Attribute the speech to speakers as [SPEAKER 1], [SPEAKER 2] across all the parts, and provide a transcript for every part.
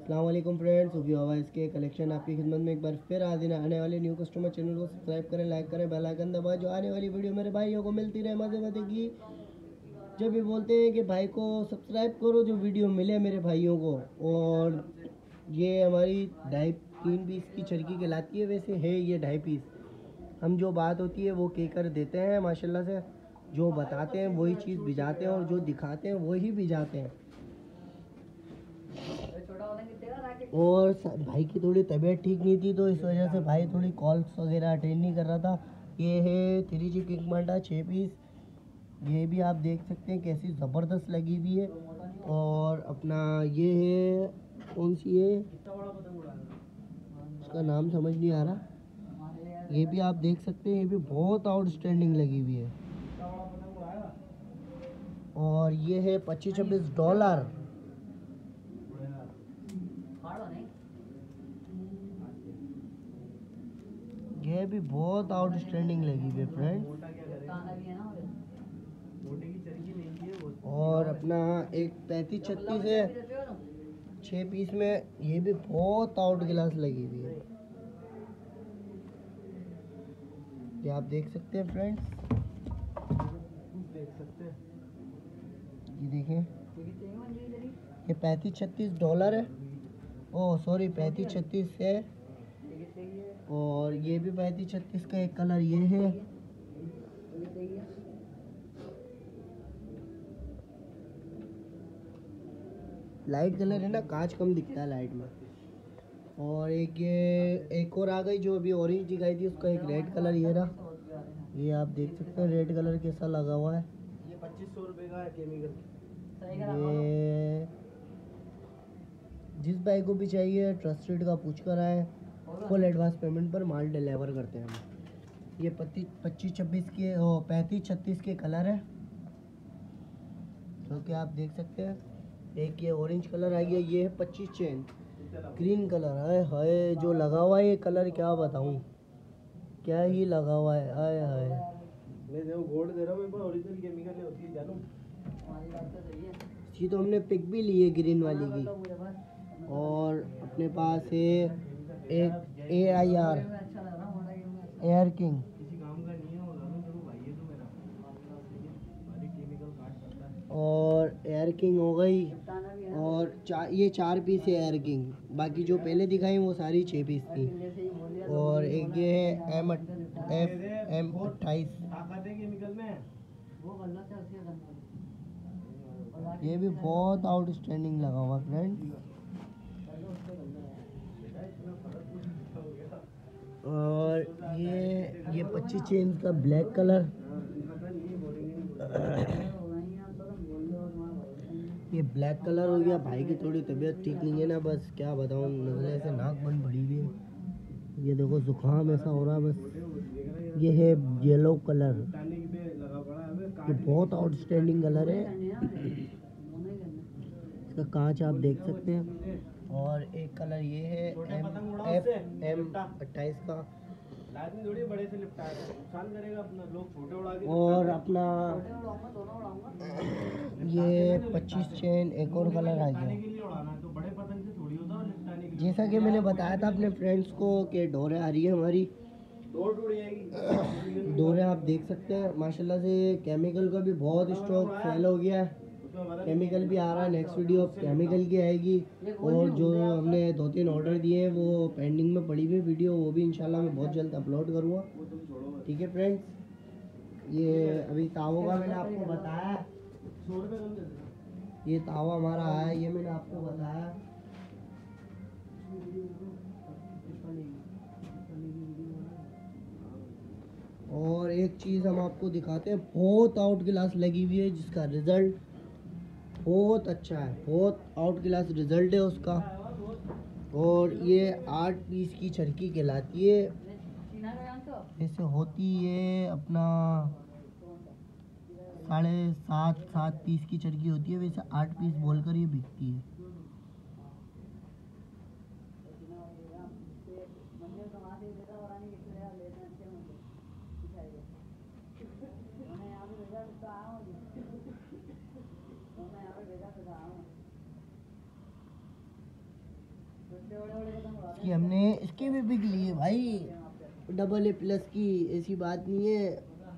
[SPEAKER 1] अस्सलाम वालेकुम फ्रेंड्स, उगी आवाज़ के कलेक्शन आपकी खिदमत में एक बार फिर हाजिर है। आने वाले न्यू कस्टमर चैनल को सब्सक्राइब करें, लाइक करें, बेल आइकन दबाएं, जो आने वाली वीडियो मेरे भाइयों को मिलती रहे मज़े मज़े की। जब भी बोलते हैं कि भाई को सब्सक्राइब करो, जो वीडियो मिले मेरे भाइयों को। और ये हमारी 3.5 पीस की चरखी कहलाती है, वैसे है ये 2.5 पीस। हम जो बात होती है वो कह कर देते हैं माशाल्लाह से, जो बताते हैं वही चीज़ भिजाते हैं और जो दिखाते हैं वही भिजाते हैं। और भाई की थोड़ी तबीयत ठीक नहीं थी, तो इस वजह से भाई थोड़ी कॉल्स वगैरह अटेंड नहीं कर रहा था। ये है 3G किंग मांडा 6 पीस। ये भी आप देख सकते हैं कैसी ज़बरदस्त लगी हुई है। और अपना ये है, कौन सी है, उसका नाम समझ नहीं आ रहा। ये भी आप देख सकते हैं, ये भी बहुत आउटस्टैंडिंग लगी हुई है। और ये है $25-26। ये भी बहुत आउटस्टैंडिंग लगी हुई है फ्रेंड्स। और अपना एक 35-36 है 6 पीस में, ये भी बहुत आउट क्लास लगी हुई है। ये आप देख सकते हैं फ्रेंड्स, ये देखें, ये $35-36 है। ओह सॉरी, 35-36 है। और ये भी 35-36 का एक कलर ये है। लाइट कलर है ना, कांच कम दिखता है लाइट में। और एक ये एक और आ गई जो अभी ऑरेंज दिखाई थी, उसका एक रेड कलर ये रहा। ये आप देख सकते हैं रेड कलर कैसा लगा हुआ है। ये 2500 रुपये का है केमिकल। ये जिस भाई को भी चाहिए ट्रस्टेड का पूछ कर आए, फुल एडवांस पेमेंट पर माल डिलीवर करते हैं हम। ये 25-26 के 35-36 के कलर है, जो कि आप देख सकते हैं। एक ये ऑरेंज कलर आ गया, ये है 25 चेन ग्रीन कलर। हाय हाय जो लगा हुआ है ये कलर, क्या बताऊं, क्या ही लगा हुआ है। हाय हाय, मैं देखो गोल्ड दे रहा हूं, मैं ओरिजिनल केमिकल होती है जानू। जी, तो हमने पिक भी ली है ग्रीन वाली की। और अपने पास है एक AIR एयर किंग। और एयर किंग हो गई। और ये 4 पीस है एयर किंग, बाकी जो पहले दिखाई वो सारी 6 पीस थी। और एक ये है M28, ये भी बहुत आउटस्टैंडिंग लगा हुआ फ्रेंड्स। और ये 25 चेन का ब्लैक कलर। ये ब्लैक कलर हो गया। भाई की थोड़ी तबीयत ठीक नहीं है ना, बस क्या बताऊँ, नज़ले से नाक बंद पड़ी हुई है। ये देखो जुकाम ऐसा हो रहा है बस। ये है येलो कलर, ये बहुत आउटस्टैंडिंग कलर है। इसका कांच आप देख सकते हैं। और एक कलर ये है M28 का। बड़े से नुकसान करेगा अपना, लोग छोटे उड़ा के। और अपना ये 25 चेन एक और कलर आ गया। जैसा कि मैंने बताया था अपने फ्रेंड्स को कि डोरे आ रही है हमारी, डोरे आप देख सकते हैं माशाल्लाह से। केमिकल का भी बहुत स्टॉक सेल हो गया है, केमिकल भी आ रहा है। नेक्स्ट वीडियो अब केमिकल की आएगी। और जो हमने 2-3 ऑर्डर दिए हैं वो पेंडिंग में पड़ी हुई वीडियो, वो भी इंशाल्लाह मैं बहुत जल्द अपलोड करूँगा। ठीक है फ्रेंड्स, ये अभी तावों का मैंने आपको बताया, ये तावा हमारा आया, ये मैंने आपको बताया। और एक चीज़ हम आपको दिखाते हैं, बहुत आउट क्लास लगी हुई है, जिसका रिज़ल्ट बहुत अच्छा है, बहुत आउट क्लास रिज़ल्ट है उसका। और ये 8 पीस की चरखी कहलाती है। ऐसे होती है अपना 7.5 पीस की चरखी होती है, वैसे 8 पीस बोलकर ये बिकती है। कि हमने इसके भी पिक लिए भाई, AA+ की, ऐसी बात नहीं है।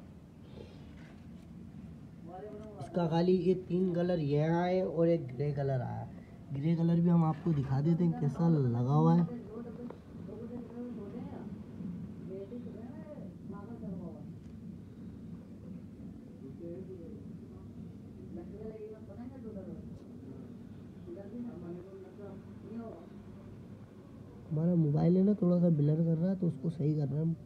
[SPEAKER 1] इसका खाली ये 3 कलर ये आए और एक ग्रे कलर आया। ग्रे कलर भी हम आपको दिखा देते हैं कैसा लगा हुआ है। हमारा मोबाइल है ना थोड़ा सा ब्लर कर रहा है, तो उसको सही कर रहे हैं हम।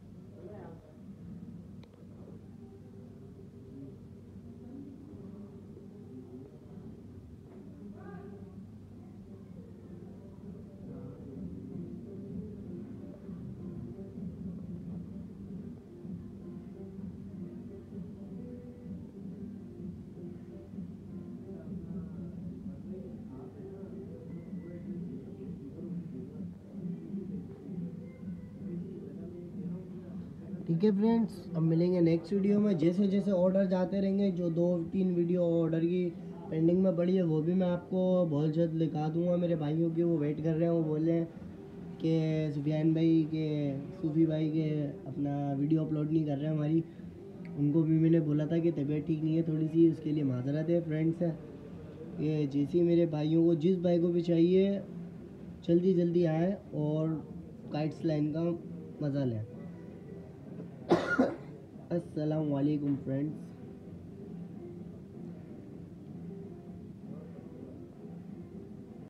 [SPEAKER 1] ठीक है फ्रेंड्स, अब मिलेंगे नेक्स्ट वीडियो में। जैसे जैसे ऑर्डर जाते रहेंगे, जो 2-3 वीडियो ऑर्डर की पेंडिंग में पड़ी है वो भी मैं आपको बहुत जल्द दिखा दूंगा। मेरे भाइयों के वो वेट कर रहे हैं, वो बोल रहे हैं कि सुफियान भाई के, सूफी भाई के अपना वीडियो अपलोड नहीं कर रहे हैं हमारी। उनको भी मैंने बोला था कि तबीयत ठीक नहीं है थोड़ी सी, उसके लिए माजरत है फ्रेंड्स। ये जैसे मेरे भाइयों को, जिस भाई को भी चाहिए जल्दी जल्दी आए और काइट्स लाइन का मज़ा लें। अस्सलाम वालेकुम फ्रेंड्स।